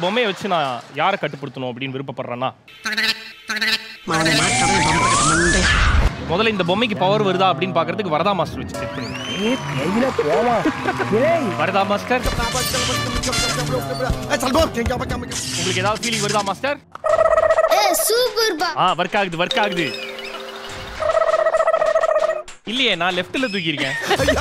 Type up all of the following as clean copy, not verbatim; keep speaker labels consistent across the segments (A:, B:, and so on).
A: பொம்மையை வச்சு நான் யாரை கட்டுப்படுத்தணும் அப்படின்னு விருப்பப்படுறேன்னா, முதல்ல இந்த பொம்மைக்கு பவர் வருதா அப்படின்னு பாக்குறதுக்கு வரதா மாஸ்டர் வச்சு செக் பண்ணுங்க. வரதா மாஸ்டர், உங்களுக்கு ஏதாவது ஃபீலிங் வருதா மாஸ்டர்?
B: சூப்பர் பா.
A: ஒர்க் ஆகுது. இல்லையே, நான் லெஃப்ட்ல தூக்கி இருக்கேன்.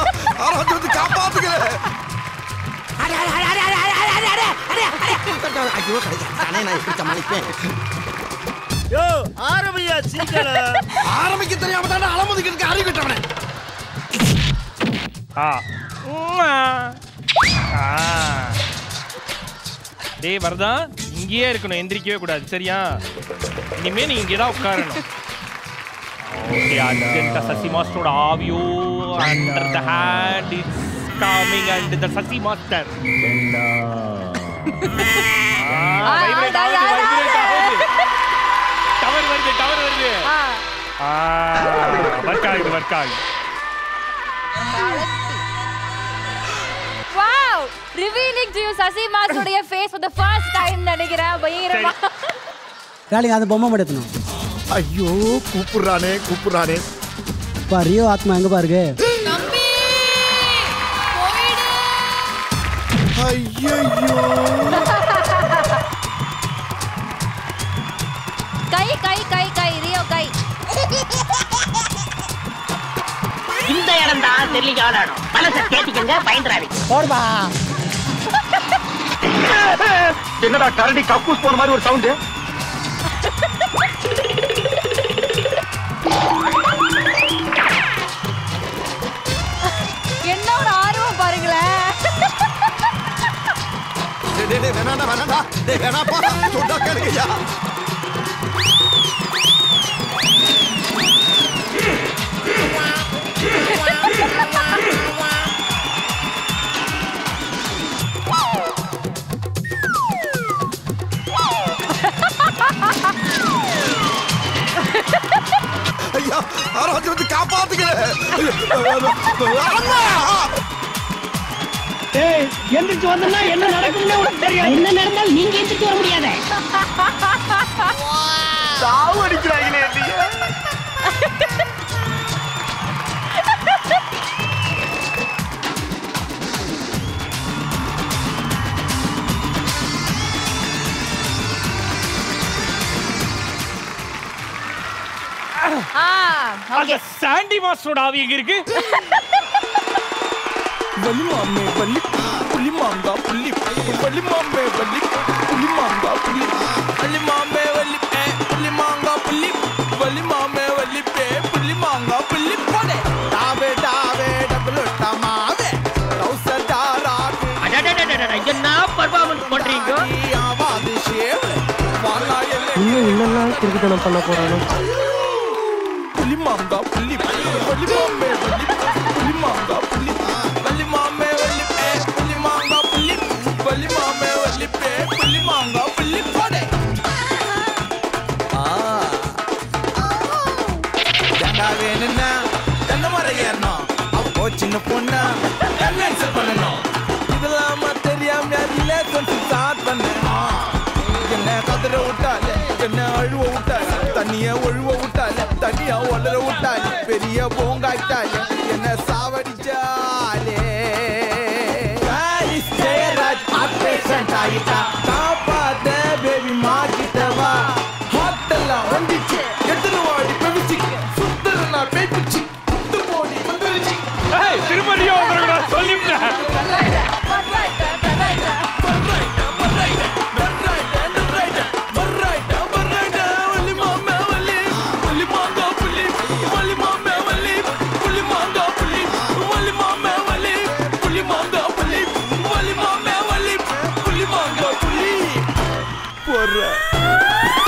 C: ஆரம்பியா சீக்கிரம்.
D: ஆரம்பிக்க தெரியாம தானே அலமுதிக்கு அறிவு கட்டவனே.
A: டேய் வரதா, இங்கேயே இருக்கணும், எந்திரிக்கவே கூடாது சரியா? இனிமே நீ இங்கே தான் உட்காரணும். ஓகே, அர்ஜென்ட் சசி மாஸ்டரோட ஆவியோ under the hand it's coming and the Sasi master. Tower வருது. வர்க் ஆகுது.
E: Wow! Revealing to you Sasi Master face for the first time நினைக்கிறேன். பயங்கரமா.
F: ராலிங்க அந்த பொம்மை மடத்தணும்.
D: ஐயோ கூப்புறானே.
F: ரியோ ஆத்மா எங்க பாருங்க.
E: தம்பி போயிடு.
D: ஐயோ
E: கை ரியோ கை.
G: இந்த இடம் தான் தெரியல ஆளாடும். மனசை கேட்டிக்கங்க, பயந்துறாதீங்க.
F: போடுபா.
D: என்னடா கரடி கக்கூஸ் போன மாதிரி ஒரு சவுண்ட்.
E: என்ன ஒரு ஆர்வம் பாருங்களேன்.
D: வேணாப்பா சொன்னா கேளுங்கய்யா. ஐயா யாராச்சும் வந்து காப்பாத்துங்க.
G: எந்திரிச்சு வந்தா என்ன நடக்கும்னு உனக்கு தெரியும். என்ன நடந்தாலும் நீங்க எந்திரிச்சு வர முடியாது.
D: சாவு அடிக்கிறாங்களே.
A: அந்த சாண்டி மாஸ்டரோட ஆவி எங்க இருக்கு?
D: வலிமாமே வலி புலிமாங்கா புலி வலிமாமே வலி புலிமாங்கா புலி வலிமாமே வலி புலிமாங்கா புலி வலிமாமே வலி புலிமாங்கா புலி போடே டாவே டபுள் டமாவே ரௌசடாரா.
G: என்ன பர்ஃபார்மன்ஸ் பண்றீங்க?
D: ஆவாது ஷேவ் வாலாயலே
F: இன்னும் கிறுக்குத்தனம் பண்ண போறானோ.
D: புலிமாங்கா புலி வலிமாமே வலி புலிமாங்கா புலி வலிமாமே வலி புலிமாங்கா புலி வலிமாமே வலி புலிமாங்கா புலி போடே. வேணும்னா தென்னை மரம் ஏறணும். அப்போ சின்ன பொண்ணா கன்வென்ஸ் பண்ணணும். இதெல்லாம் தெரியாம ரிலேஷன் ஸ்டார்ட் பண்ண. என்ன கதற விட்டாலே, என்ன அழுவ விட்டாலே, தண்ணிய ஒழுவ விட்டாலே, தண்ணியா ஒளர விட்டாலே, பெரிய போங்காய்ட்டாலே, என்ன சாவடிச்சாலே. காப்பாத்த பேபி மாட்டிட்டவா ஹாட்டெல்லாம் வந்துச்சு. எத்தனை வாடி பெருச்சு சுத்தரனா பேப்பிச்சு சுத்து போடி வந்துருச்சு.
A: திருமணியோ சொல்லிவிட்டேன்.
D: போடுற